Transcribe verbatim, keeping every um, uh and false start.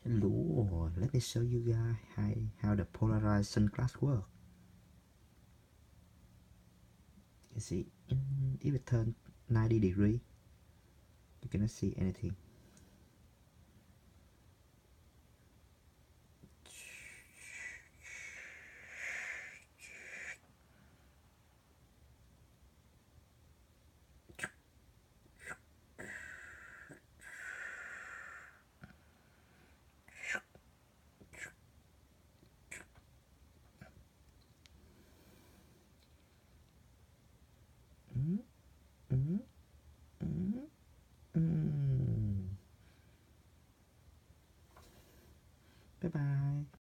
Hello, let me show you guys how, how the polarized sunglass work. You see, in, if it turn ninety degree, you cannot see anything.